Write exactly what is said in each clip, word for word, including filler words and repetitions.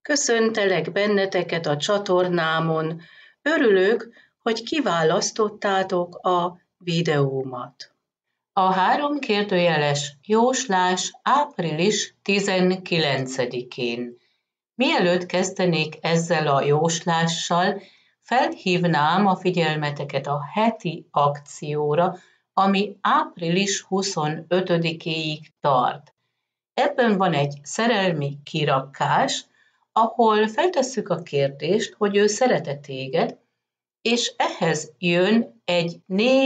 Köszöntelek benneteket a csatornámon. Örülök, hogy kiválasztottátok a videómat. A három kérdőjeles jóslás április tizenkilencedikén. Mielőtt kezdenék ezzel a jóslással, felhívnám a figyelmeteket a heti akcióra, ami április huszonötödikéig tart. Ebben van egy szerelmi kirakás, ahol feltesszük a kérdést, hogy ő szeret-e téged, és ehhez jön egy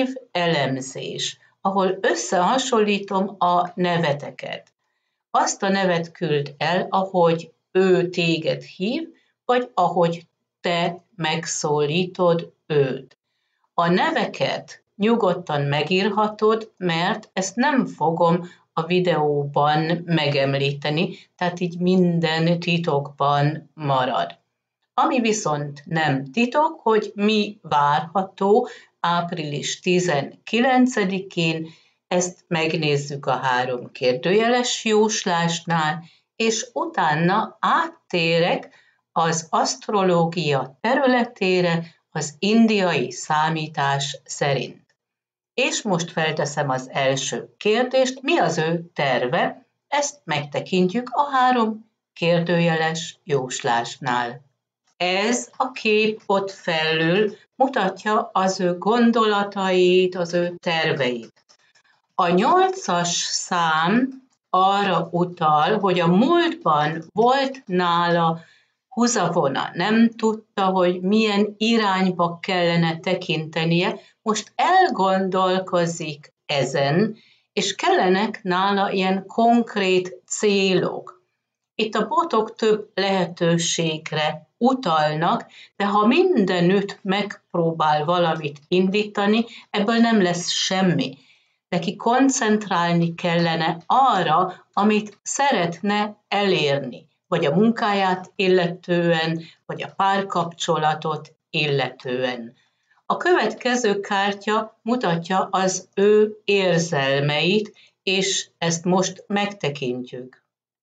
névelemzés, ahol összehasonlítom a neveteket. Azt a nevet küld el, ahogy ő téged hív, vagy ahogy te megszólítod őt. A neveket nyugodtan megírhatod, mert ezt nem fogom a videóban megemlíteni, tehát így minden titokban marad. Ami viszont nem titok, hogy mi várható április tizenkilencedikén, ezt megnézzük a három kérdőjeles jóslásnál, és utána áttérek az asztrológia területére az indiai számítás szerint. És most felteszem az első kérdést, mi az ő terve, ezt megtekintjük a három kérdőjeles jóslásnál. Ez a kép ott felül mutatja az ő gondolatait, az ő terveit. A nyolcas szám arra utal, hogy a múltban volt nála húzavona, nem tudta, hogy milyen irányba kellene tekintenie, most elgondolkozik ezen, és kellenek nála ilyen konkrét célok. Itt a botok több lehetőségre utalnak, de ha mindenütt megpróbál valamit indítani, ebből nem lesz semmi. Neki koncentrálni kellene arra, amit szeretne elérni, vagy a munkáját illetően, vagy a párkapcsolatot illetően. A következő kártya mutatja az ő érzelmeit, és ezt most megtekintjük.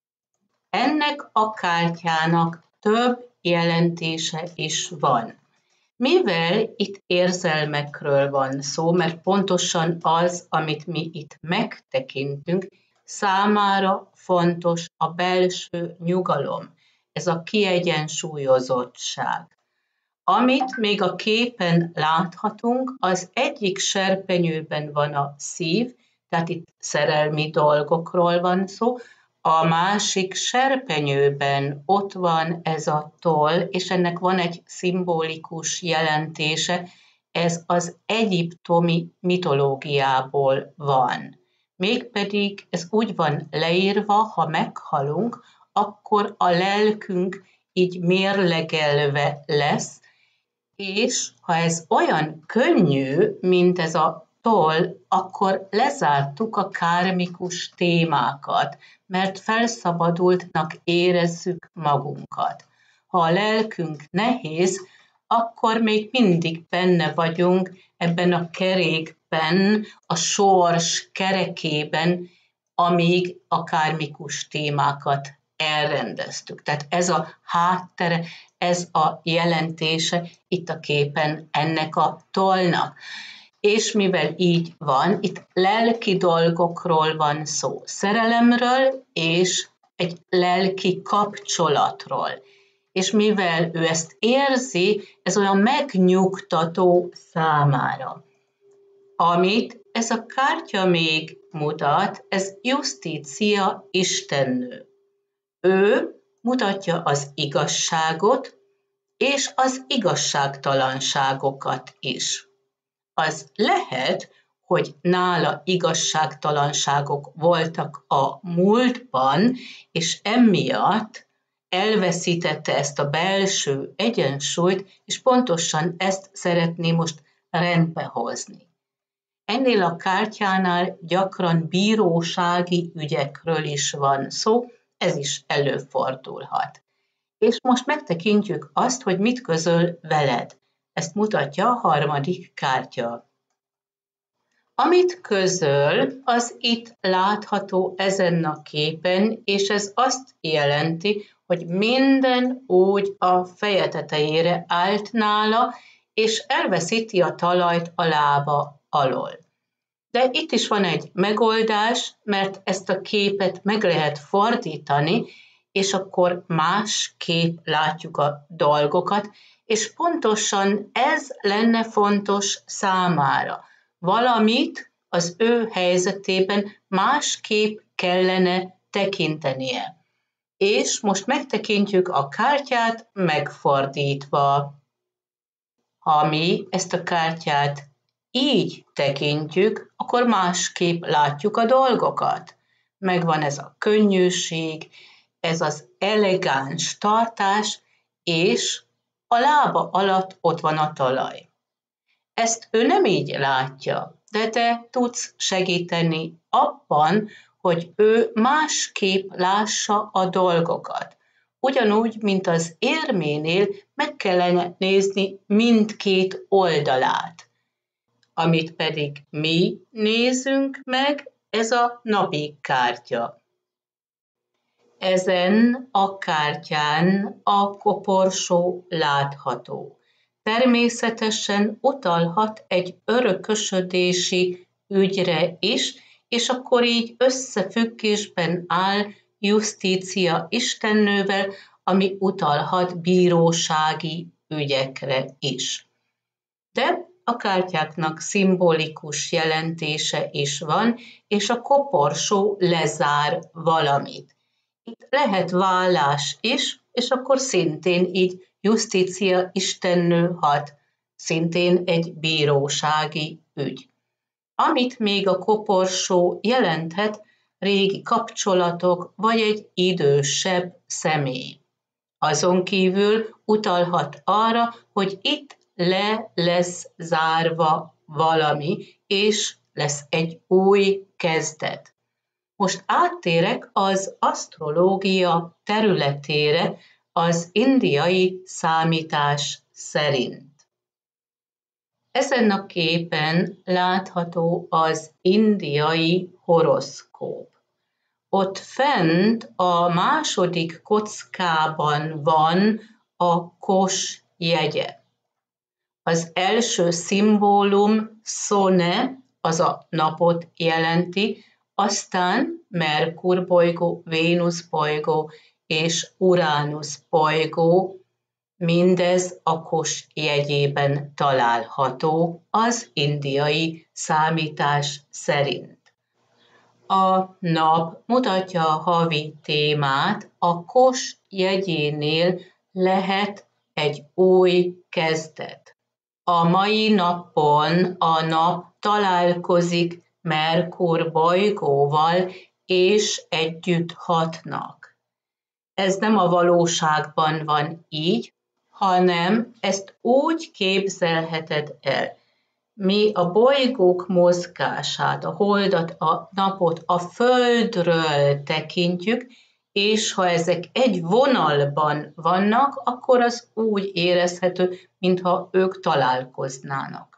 Ennek a kártyának több jelentése is van. Mivel itt érzelmekről van szó, mert pontosan az, amit mi itt megtekintünk, számára fontos a belső nyugalom, ez a kiegyensúlyozottság. Amit még a képen láthatunk, az egyik serpenyőben van a szív, tehát itt szerelmi dolgokról van szó, a másik serpenyőben ott van ez a toll, és ennek van egy szimbolikus jelentése, ez az egyiptomi mitológiából van. Mégpedig ez úgy van leírva, ha meghalunk, akkor a lelkünk így mérlegelve lesz, és ha ez olyan könnyű, mint ez a toll, akkor lezártuk a kármikus témákat, mert felszabadultnak érezzük magunkat. Ha a lelkünk nehéz, akkor még mindig benne vagyunk ebben a kerékben, a sors kerekében, amíg a kármikus témákat elrendeztük. Tehát ez a háttere, ez a jelentése itt a képen ennek a tollnak. És mivel így van, itt lelki dolgokról van szó, szerelemről és egy lelki kapcsolatról. És mivel ő ezt érzi, ez olyan megnyugtató számára. Amit ez a kártya még mutat, ez Justícia istennő. Ő mutatja az igazságot és az igazságtalanságokat is. Az lehet, hogy nála igazságtalanságok voltak a múltban, és emiatt elveszítette ezt a belső egyensúlyt, és pontosan ezt szeretné most rendbe hozni. Ennél a kártyánál gyakran bírósági ügyekről is van szó, ez is előfordulhat. És most megtekintjük azt, hogy mit közöl veled. Ezt mutatja a harmadik kártya. Amit közöl, az itt látható ezen a képen, és ez azt jelenti, hogy minden úgy a feje tetejére állt nála, és elveszíti a talajt a lába alól. De itt is van egy megoldás, mert ezt a képet meg lehet fordítani, és akkor másképp látjuk a dolgokat, és pontosan ez lenne fontos számára. Valamit az ő helyzetében másképp kellene tekintenie. És most megtekintjük a kártyát megfordítva. Ha mi ezt a kártyát így tekintjük, akkor másképp látjuk a dolgokat. Megvan ez a könnyűség, ez az elegáns tartás, és a lába alatt ott van a talaj. Ezt ő nem így látja, de te tudsz segíteni abban, hogy ő másképp lássa a dolgokat. Ugyanúgy, mint az érménél meg kellene nézni mindkét oldalát. Amit pedig mi nézünk meg, ez a napi kártya. Ezen a kártyán a koporsó látható. Természetesen utalhat egy örökösödési ügyre is, és akkor így összefüggésben áll Justícia istennővel, ami utalhat bírósági ügyekre is. De a kártyáknak szimbolikus jelentése is van, és a koporsó lezár valamit. Itt lehet vállás is, és akkor szintén így Justícia istennő hat, szintén egy bírósági ügy. Amit még a koporsó jelenthet, régi kapcsolatok vagy egy idősebb személy. Azon kívül utalhat arra, hogy itt le lesz zárva valami, és lesz egy új kezdet. Most áttérek az asztrológia területére az indiai számítás szerint. Ezen a képen látható az indiai horoszkóp. Ott fent a második kockában van a kos jegye. Az első szimbólum Szone, az a napot jelenti, aztán Merkur bolygó, Vénusz bolygó és Uránusz bolygó, mindez a kos jegyében található az indiai számítás szerint. A nap mutatja a havi témát, a kos jegyénél lehet egy új kezdet. A mai napon a nap találkozik Merkur bolygóval, és együtt hatnak. Ez nem a valóságban van így, hanem ezt úgy képzelheted el. Mi a bolygók mozgását, a holdat, a napot a Földről tekintjük, és ha ezek egy vonalban vannak, akkor az úgy érezhető, mintha ők találkoznának.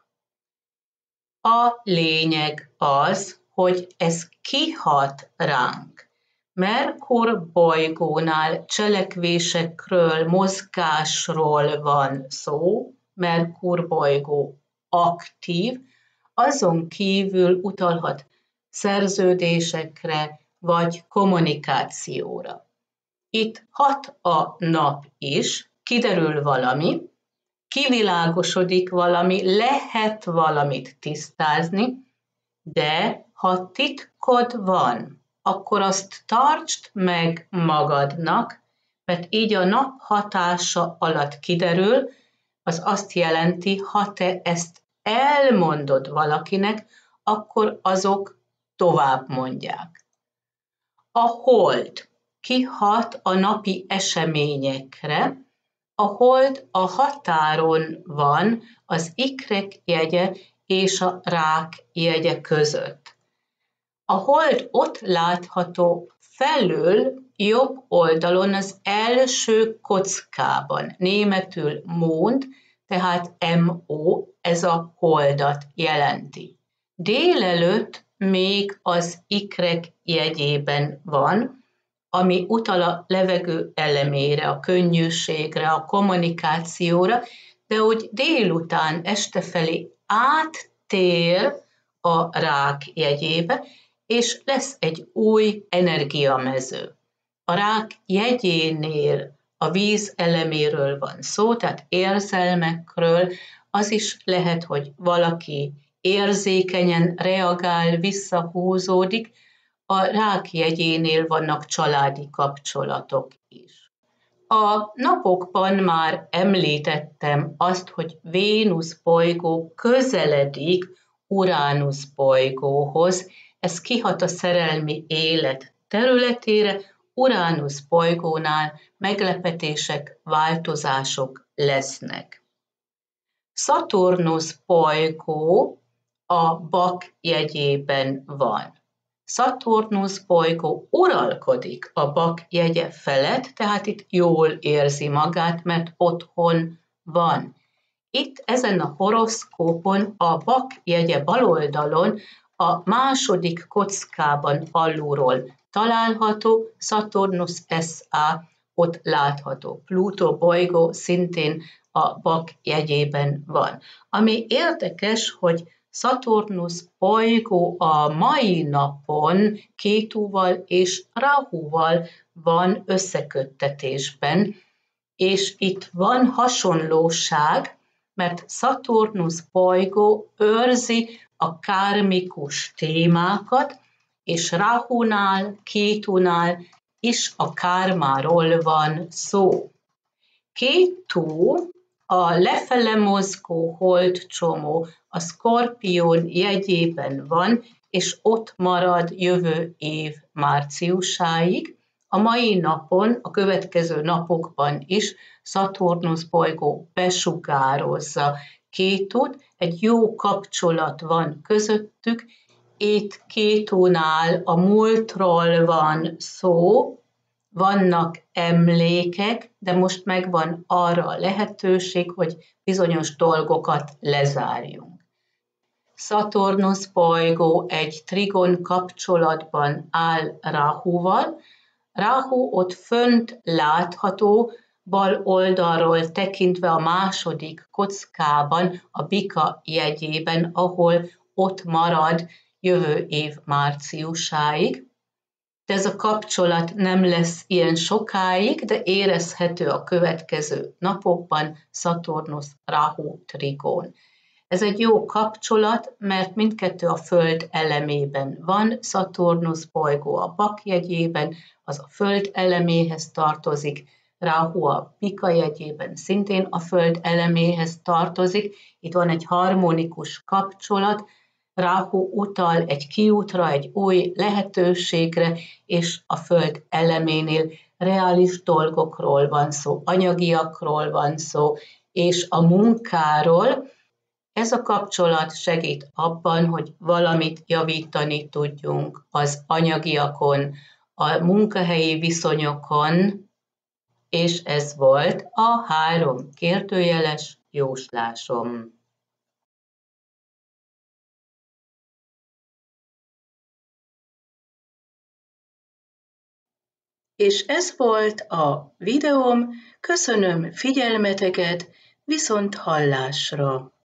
A lényeg az, hogy ez kihat ránk. Merkur bolygónál cselekvésekről, mozgásról van szó, Merkur bolygó aktív, azon kívül utalhat szerződésekre vagy kommunikációra. Itt hat a nap is, kiderül valami, kivilágosodik valami, lehet valamit tisztázni, de ha titkod van, akkor azt tartsd meg magadnak, mert így a nap hatása alatt kiderül, az azt jelenti, ha te ezt elmondod valakinek, akkor azok tovább mondják. A hold kihat a napi eseményekre, a hold a határon van az ikrek jegye és a rák jegye között. A hold ott látható felül, jobb oldalon az első kockában, németül Mond, tehát em o, ez a holdat jelenti. Délelőtt még az ikrek jegyében van, ami utal a levegő elemére, a könnyűségre, a kommunikációra, de úgy délután, este felé áttér a rák jegyébe, és lesz egy új energiamező. A rák jegyénél a víz eleméről van szó, tehát érzelmekről, az is lehet, hogy valaki érzékenyen reagál, visszahúzódik, a rák jegyénél vannak családi kapcsolatok is. A napokban már említettem azt, hogy Vénusz bolygó közeledik Uránusz bolygóhoz, ez kihat a szerelmi élet területére, Uránusz bolygónál meglepetések, változások lesznek. Szaturnusz bolygó a Bak jegyében van. Szaturnusz bolygó uralkodik a Bak jegye felett, tehát itt jól érzi magát, mert otthon van. Itt ezen a horoszkópon a Bak jegye bal oldalon a második kockában alulról található, Szaturnusz es á ott látható. Plutó bolygó szintén a Bak jegyében van. Ami érdekes, hogy Szaturnusz bolygó a mai napon Kétúval és Ráhúval van összeköttetésben, és itt van hasonlóság, mert Szaturnusz bolygó őrzi a kármikus témákat, és Ráhunál, Kétunál is a kármáról van szó. Kétu a lefele mozgó holdcsomó a Szkorpión jegyében van, és ott marad jövő év márciusáig. A mai napon, a következő napokban is Szaturnusz bolygó besugározza Kétut, egy jó kapcsolat van közöttük, itt Kétunál a múltról van szó, vannak emlékek, de most megvan arra a lehetőség, hogy bizonyos dolgokat lezárjunk. Szaturnusz bolygó egy trigon kapcsolatban áll Ráhúval. Ráhú ott fönt látható, bal oldalról tekintve a második kockában, a Bika jegyében, ahol ott marad jövő év márciusáig. De ez a kapcsolat nem lesz ilyen sokáig, de érezhető a következő napokban Szaturnusz Ráhú trigón. Ez egy jó kapcsolat, mert mindkettő a Föld elemében van, Szaturnusz bolygó a Bak jegyében, az a Föld eleméhez tartozik, Ráhú a Bika jegyében szintén a Föld eleméhez tartozik, itt van egy harmonikus kapcsolat, Ráhú utal egy kiútra, egy új lehetőségre, és a Föld eleménél reális dolgokról van szó, anyagiakról van szó, és a munkáról. Ez a kapcsolat segít abban, hogy valamit javítani tudjunk az anyagiakon, a munkahelyi viszonyokon, és ez volt a három kérdőjeles jóslásom. És ez volt a videóm, köszönöm figyelmeteket, viszont hallásra!